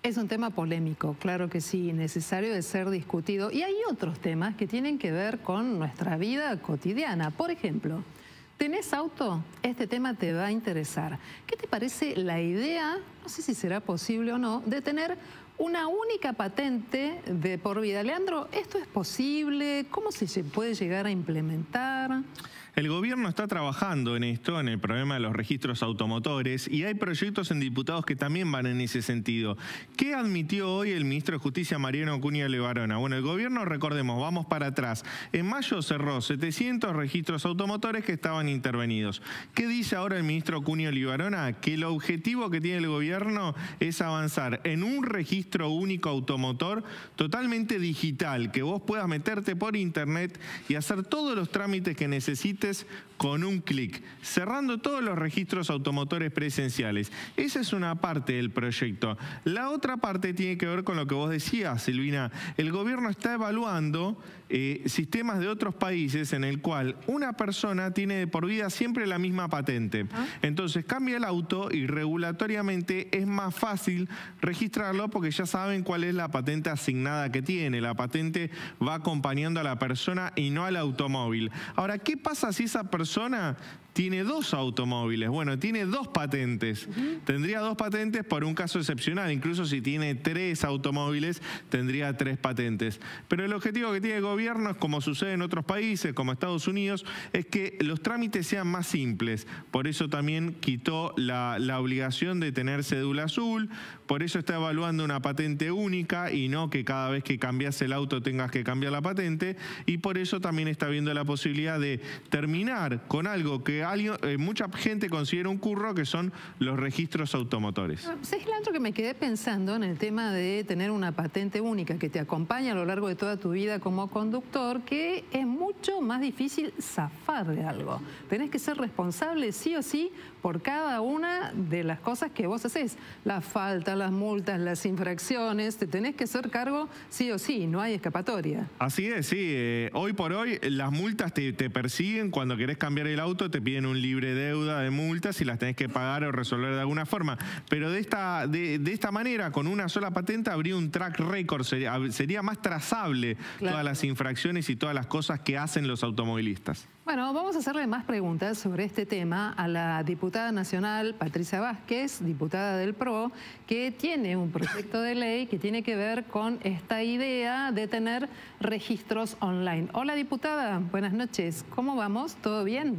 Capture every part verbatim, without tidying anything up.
Es un tema polémico, claro que sí, necesario de ser discutido. Y hay otros temas que tienen que ver con nuestra vida cotidiana. Por ejemplo, ¿tenés auto? Este tema te va a interesar. ¿Qué te parece la idea, no sé si será posible o no, de tener una única patente de por vida? Leandro, ¿esto es posible? ¿Cómo se puede llegar a implementar? El gobierno está trabajando en esto, en el problema de los registros automotores, y hay proyectos en diputados que también van en ese sentido. ¿Qué admitió hoy el ministro de Justicia, Mariano Acuña Levarona? Bueno, el gobierno, recordemos, vamos para atrás. En mayo cerró setecientos registros automotores que estaban intervenidos. ¿Qué dice ahora el ministro Acuña Levarona? Que el objetivo que tiene el gobierno es avanzar en un registro único automotor totalmente digital, que vos puedas meterte por internet y hacer todos los trámites que necesites con un clic, cerrando todos los registros automotores presenciales. Esa es una parte del proyecto. La otra parte tiene que ver con lo que vos decías, Silvina. El gobierno está evaluando eh, sistemas de otros países en el cual una persona tiene de por vida siempre la misma patente. Entonces cambia el auto y regulatoriamente es más fácil registrarlo porque ya saben cuál es la patente asignada que tiene. La patente va acompañando a la persona y no al automóvil. Ahora, ¿qué pasa si esa persona tiene dos automóviles? Bueno, tiene dos patentes. Uh-huh. Tendría dos patentes por un caso excepcional. Incluso si tiene tres automóviles, tendría tres patentes. Pero el objetivo que tiene el gobierno es, como sucede en otros países, como Estados Unidos, es que los trámites sean más simples. Por eso también quitó la, la obligación de tener cédula azul. Por eso está evaluando una patente única y no que cada vez que cambias el auto tengas que cambiar la patente. Y por eso también está viendo la posibilidad de terminar con algo que alguien, eh, mucha gente considera un curro, que son los registros automotores. ¿Sabes, Leandro, que me quedé pensando en el tema de tener una patente única que te acompaña a lo largo de toda tu vida como conductor, que es mucho más difícil zafar de algo? Tenés que ser responsable sí o sí por cada una de las cosas que vos haces. Las faltas, las multas, las infracciones, te tenés que hacer cargo sí o sí, no hay escapatoria. Así es, sí. Eh, hoy por hoy las multas te, te persiguen. Cuando querés cambiar el auto te piden un libre deuda de multas y las tenés que pagar o resolver de alguna forma. Pero de esta, de, de esta manera, con una sola patente, habría un track record, sería, sería más trazable, claro, todas las infracciones y todas las cosas que hacen los automovilistas. Bueno, vamos a hacerle más preguntas sobre este tema a la diputada nacional Patricia Vázquez, diputada del P R O, que tiene un proyecto de ley que tiene que ver con esta idea de tener registros online. Hola, diputada, buenas noches. ¿Cómo vamos? ¿Todo bien?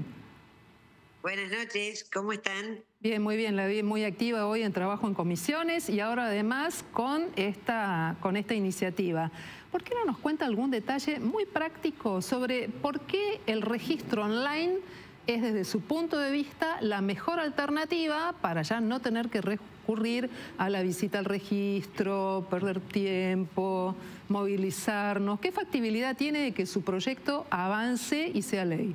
Buenas noches, ¿cómo están? Bien, muy bien, la vi muy activa hoy en trabajo en comisiones y ahora además con esta, con esta iniciativa. ¿Por qué no nos cuenta algún detalle muy práctico sobre por qué el registro online es, desde su punto de vista, la mejor alternativa para ya no tener que recurrir a la visita al registro, perder tiempo, movilizarnos? ¿Qué factibilidad tiene de que su proyecto avance y sea ley?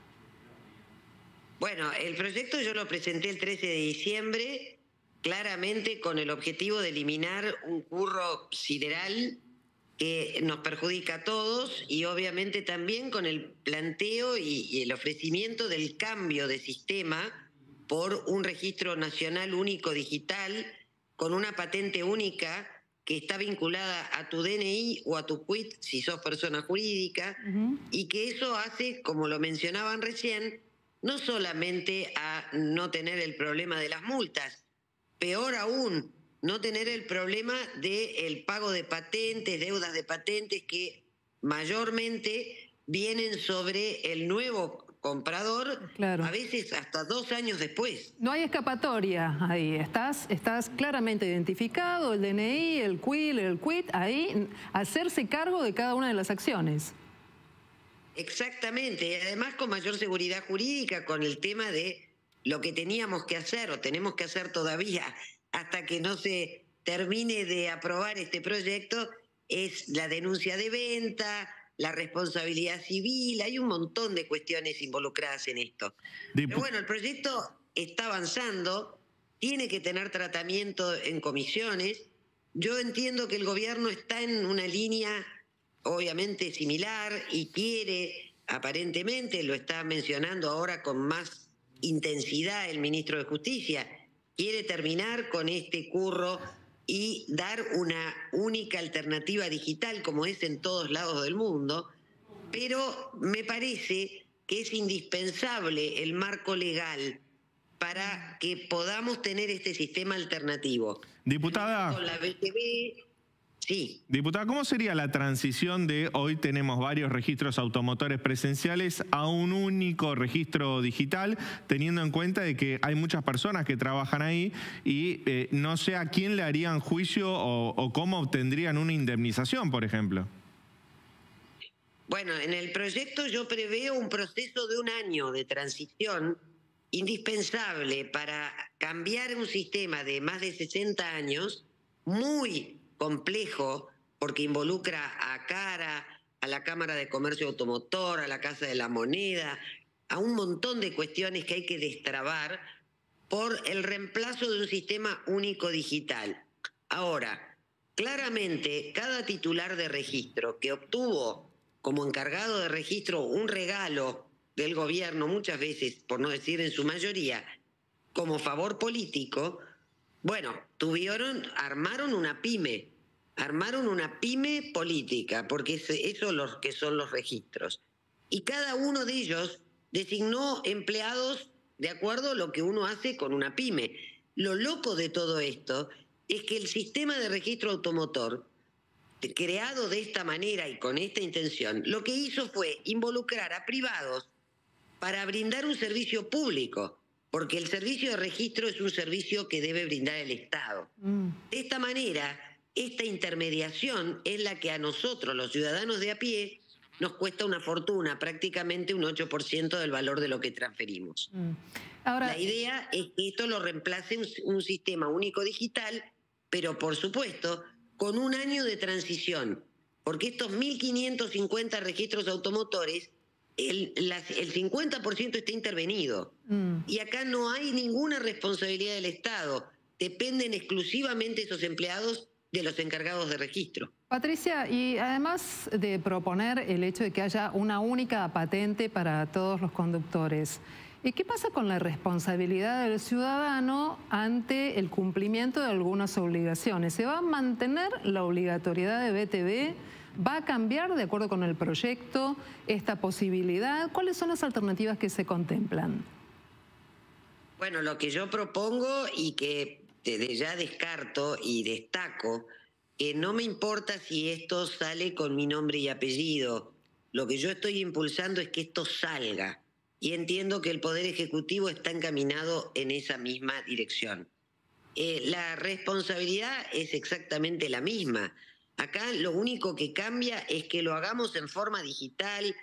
Bueno, el proyecto yo lo presenté el trece de diciembre, claramente con el objetivo de eliminar un curro sideral que nos perjudica a todos y obviamente también con el planteo y, y el ofrecimiento del cambio de sistema por un registro nacional único digital con una patente única que está vinculada a tu D N I o a tu quit si sos persona jurídica. Uh-huh. Y que eso hace, como lo mencionaban recién, no solamente a no tener el problema de las multas, peor aún, no tener el problema del pago de patentes, deudas de patentes que mayormente vienen sobre el nuevo comprador, claro, a veces hasta dos años después. No hay escapatoria ahí, estás, estás claramente identificado, el D N I, el quil, el quit, ahí hacerse cargo de cada una de las acciones. Exactamente, y además con mayor seguridad jurídica, con el tema de lo que teníamos que hacer o tenemos que hacer todavía hasta que no se termine de aprobar este proyecto, es la denuncia de venta, la responsabilidad civil, hay un montón de cuestiones involucradas en esto. Pero bueno, el proyecto está avanzando, tiene que tener tratamiento en comisiones. Yo entiendo que el gobierno está en una línea obviamente similar y quiere, aparentemente, lo está mencionando ahora con más intensidad el ministro de Justicia, quiere terminar con este curro y dar una única alternativa digital como es en todos lados del mundo, pero me parece que es indispensable el marco legal para que podamos tener este sistema alternativo. Diputada. Con la B T V, sí. Diputada, ¿cómo sería la transición de hoy tenemos varios registros automotores presenciales a un único registro digital, teniendo en cuenta de que hay muchas personas que trabajan ahí y eh, no sé a quién le harían juicio o, o cómo obtendrían una indemnización, por ejemplo? Bueno, en el proyecto yo preveo un proceso de un año de transición indispensable para cambiar un sistema de más de sesenta años, muy complejo, porque involucra a CARA, a la Cámara de Comercio Automotor, a la Casa de la Moneda, a un montón de cuestiones que hay que destrabar por el reemplazo de un sistema único digital. Ahora, claramente, cada titular de registro que obtuvo como encargado de registro un regalo del gobierno, muchas veces, por no decir en su mayoría, como favor político, bueno, tuvieron, armaron una pyme, armaron una pyme política, porque eso es lo que son los registros. Y cada uno de ellos designó empleados de acuerdo a lo que uno hace con una pyme. Lo loco de todo esto es que el sistema de registro automotor, creado de esta manera y con esta intención, lo que hizo fue involucrar a privados para brindar un servicio público, porque el servicio de registro es un servicio que debe brindar el Estado. Mm. De esta manera, esta intermediación es la que a nosotros, los ciudadanos de a pie, nos cuesta una fortuna, prácticamente un ocho por ciento del valor de lo que transferimos. Mm. Ahora, la idea es que esto lo reemplace un, un sistema único digital, pero por supuesto, con un año de transición, porque estos mil quinientos cincuenta registros automotores, el, las, el cincuenta por ciento está intervenido. Mm. Y acá no hay ninguna responsabilidad del Estado. Dependen exclusivamente esos empleados de los encargados de registro. Patricia, y además de proponer el hecho de que haya una única patente para todos los conductores, ¿y qué pasa con la responsabilidad del ciudadano ante el cumplimiento de algunas obligaciones? ¿Se va a mantener la obligatoriedad de B T V? ¿Va a cambiar de acuerdo con el proyecto esta posibilidad? ¿Cuáles son las alternativas que se contemplan? Bueno, lo que yo propongo y que desde ya descarto y destaco, que no me importa si esto sale con mi nombre y apellido. Lo que yo estoy impulsando es que esto salga. Y entiendo que el Poder Ejecutivo está encaminado en esa misma dirección. Eh, la responsabilidad es exactamente la misma. Acá lo único que cambia es que lo hagamos en forma digital,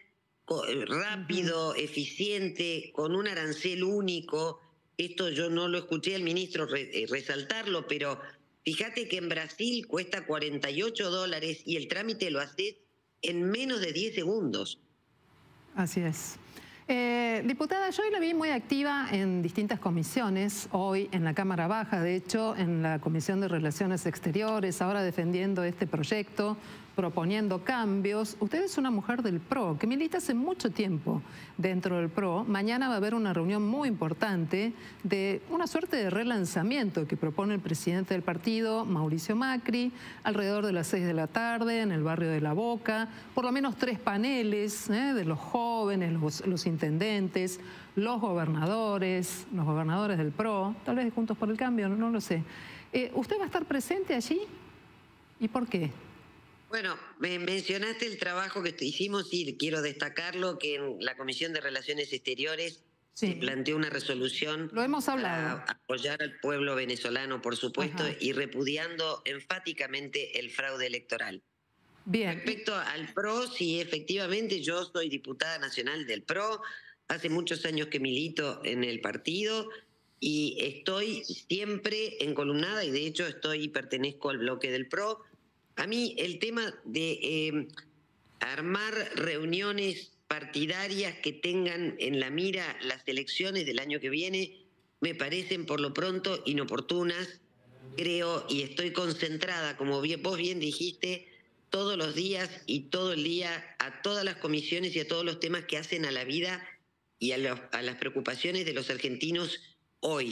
rápido, uh-huh. eficiente, con un arancel único. Esto yo no lo escuché al ministro re, resaltarlo, pero fíjate que en Brasil cuesta cuarenta y ocho dólares y el trámite lo haces en menos de diez segundos. Así es. Eh, diputada, yo hoy la vi muy activa en distintas comisiones, hoy en la Cámara Baja, de hecho, en la Comisión de Relaciones Exteriores, ahora defendiendo este proyecto, proponiendo cambios. Usted es una mujer del P R O, que milita hace mucho tiempo dentro del P R O. Mañana va a haber una reunión muy importante de una suerte de relanzamiento que propone el presidente del partido, Mauricio Macri, alrededor de las seis de la tarde en el barrio de La Boca. Por lo menos tres paneles ¿eh? de los jóvenes, los, los intendentes, los gobernadores, los gobernadores del P R O, tal vez de Juntos por el Cambio, no, no lo sé. Eh, ¿Usted va a estar presente allí? ¿Y por qué? Bueno, me mencionaste el trabajo que hicimos y quiero destacarlo, que en la Comisión de Relaciones Exteriores sí. se planteó una resolución Lo hemos hablado. para apoyar al pueblo venezolano, por supuesto, Ajá. y repudiando enfáticamente el fraude electoral. Bien. Respecto al P R O, sí, efectivamente, yo soy diputada nacional del P R O, hace muchos años que milito en el partido y estoy siempre encolumnada y de hecho estoy pertenezco al bloque del P R O. A mí el tema de eh, armar reuniones partidarias que tengan en la mira las elecciones del año que viene me parecen por lo pronto inoportunas. Creo y estoy concentrada, como bien, vos bien dijiste, todos los días y todo el día a todas las comisiones y a todos los temas que hacen a la vida y a, lo, a las preocupaciones de los argentinos hoy.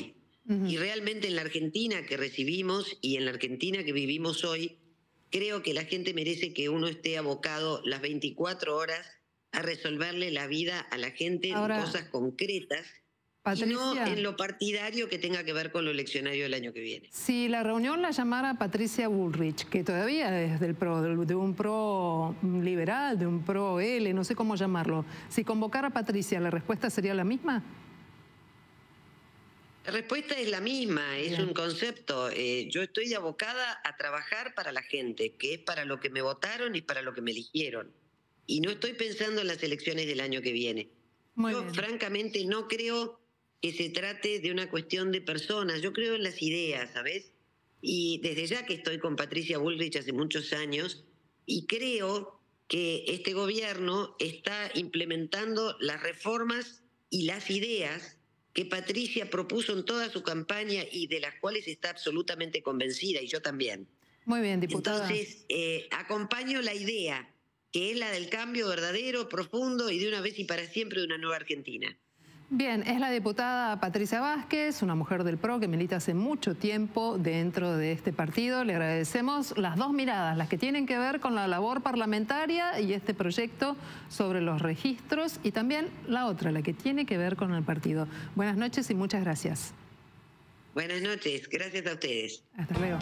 Uh-huh. Y realmente en la Argentina que recibimos y en la Argentina que vivimos hoy, creo que la gente merece que uno esté abocado las veinticuatro horas a resolverle la vida a la gente en cosas concretas. Patricia, y no en lo partidario que tenga que ver con lo eleccionario del año que viene. Si la reunión la llamara Patricia Bullrich, que todavía es del pro, de un pro liberal, de un pro L, no sé cómo llamarlo, si convocara a Patricia, ¿la respuesta sería la misma? La respuesta es la misma, es Bien. un concepto. Eh, yo estoy abocada a trabajar para la gente, que es para lo que me votaron y para lo que me eligieron. Y no estoy pensando en las elecciones del año que viene. Muy yo, bien. francamente, no creo que se trate de una cuestión de personas. Yo creo en las ideas, ¿sabes? Y desde ya que estoy con Patricia Bullrich hace muchos años, y creo que este gobierno está implementando las reformas y las ideas que Patricia propuso en toda su campaña y de las cuales está absolutamente convencida, y yo también. Muy bien, diputada. Entonces, eh, acompaño la idea, que es la del cambio verdadero, profundo y de una vez y para siempre de una nueva Argentina. Bien, es la diputada Patricia Vázquez, una mujer del PRO que milita hace mucho tiempo dentro de este partido. Le agradecemos las dos miradas, las que tienen que ver con la labor parlamentaria y este proyecto sobre los registros, y también la otra, la que tiene que ver con el partido. Buenas noches y muchas gracias. Buenas noches, gracias a ustedes. Hasta luego.